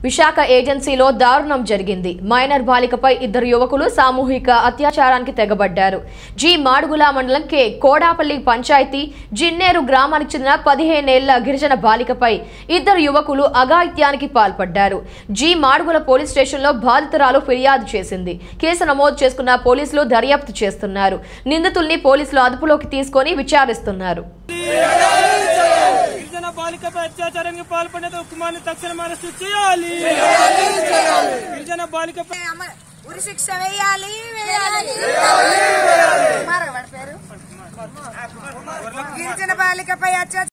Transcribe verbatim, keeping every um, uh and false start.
విశాఖ ఏజెన్సీలో దారుణం జరిగింది. మైనర్ బాలికపై ఇద్దరు యువకులు సామూహిక అత్యాచారానికి తెగబడ్డారు. జి మాడుగుల మండలం కె కోడాపల్లి పంచాయతీ జిన్నేరు గ్రామానికి చెందిన పదిహేనేళ్ల గిరిజన బాలికపై ఇద్దరు యువకులు అఘాయిత్యానికి పాల్పడ్డారు. జి మాడుగుల పోలీస్ స్టేషన్లో బాధితురాలు ఫిర్యాదు చేసింది. కేసు నమోదు చేసుకున్న పోలీసులు దర్యాప్తు చేస్తున్నారు. నిందితుల్ని పోలీసులు అదుపులోకి తీసుకొని విచారిస్తున్నారు. బాలికపై అత్యాచారానికి పాల్పడిన కుమార్ని తక్షణం అరెస్టు చేయాలి. గిరిజన బాలికపై ఉరి శిక్ష వేయాలి. గిరిజన బాలికపై అత్యాచారం